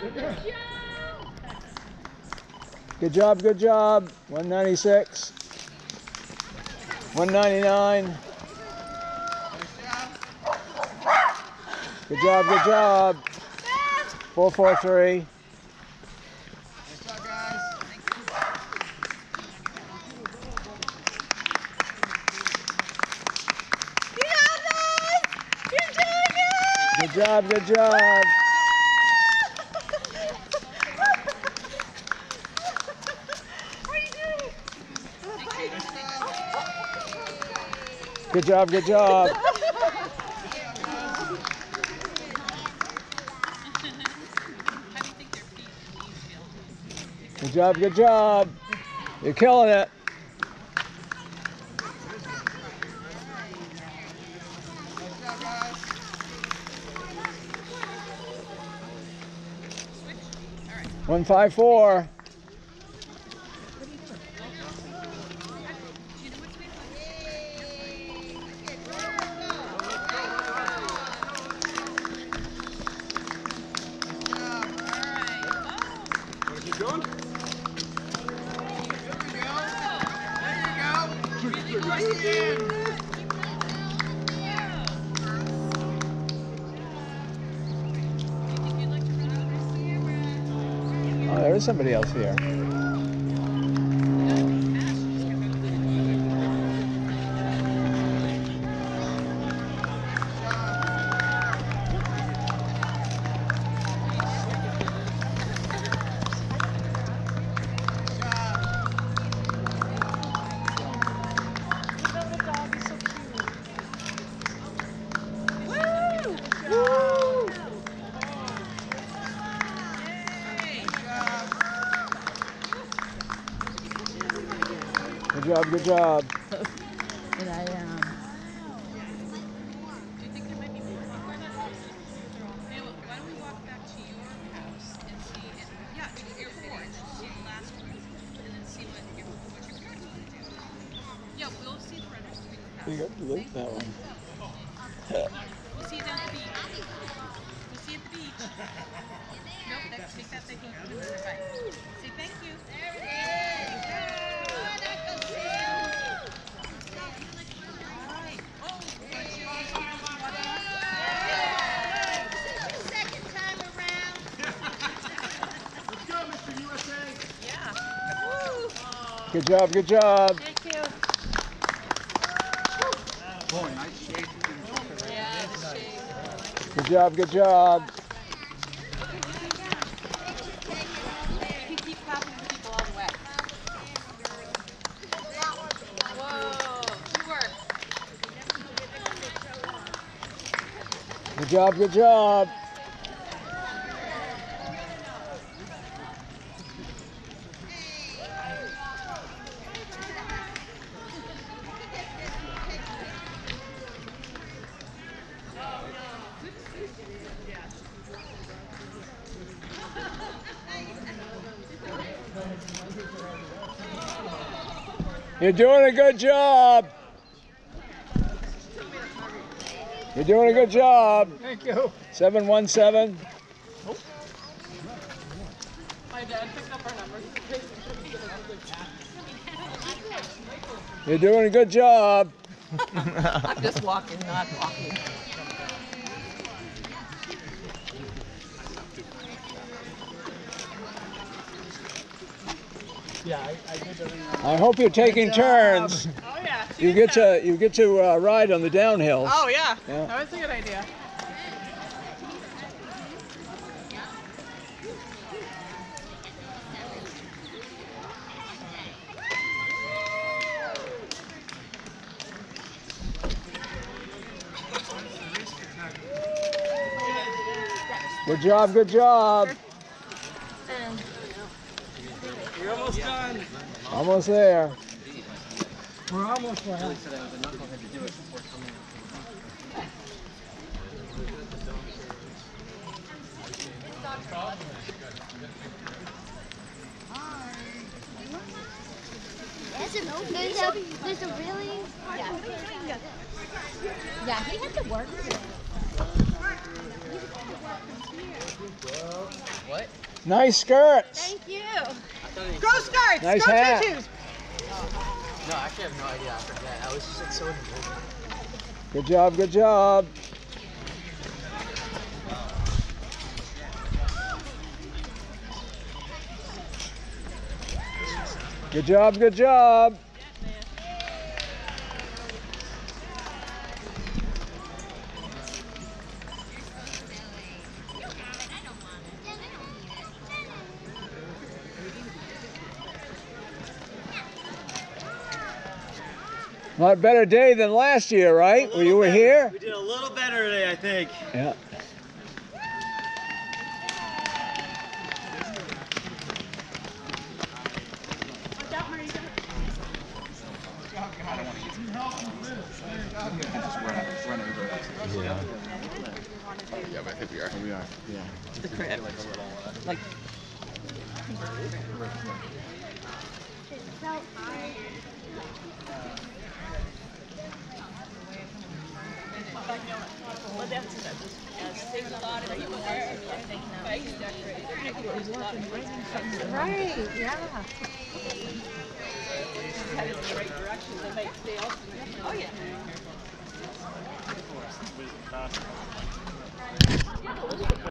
Good job, good job. 196. 199. Good job, good job. 443. Nice job, guys. Good job, good job. Good job, good job. Good job, good job. You're killing it. Nice job, guys. 154. Oh, there is somebody else here. Good job, good job. And I Do you think there might be more? Why don't we walk back to your house and see, to your porch, see the last one, and then see what your parents want to do. Yeah, we'll see the runners between the house. You got to look that one. We'll see you down at the beach. We'll see you at the beach. Nope, take that thing and put it in the bike. Say thank you. There it is. Second time around. Let's go, Mr. USA. Yeah. Good job, good job. Thank you. Boy, nice shape. Yeah, the shade. Good job, good job. You keep clapping for people all the way. Whoa. Good work. Good job, good job. You're doing a good job. You're doing a good job. Thank you. 717. My dad picked up our numbers. You're doing a good job. I'm just walking, not walking. Yeah, I did everything. I hope you're taking turns. Oh yeah. You get to ride on the downhills. Oh yeah. Yeah. That was a good idea. Good job, good job. You're almost done. Almost there. We're almost done. There's a really... Yeah, he had to work. What? Nice skirts. Thank you. Go Scarts! Nice Go hat. Choo-Choos! No, actually I have no idea. I forget. I was just like so involved. Good job, good job. Good job, good job. A lot better day than last year, right? When you were here? We did a little better today, I think. Yeah. Yeah, but I think we are. We are. Yeah. The crib. Like. Right, yeah. Oh yeah.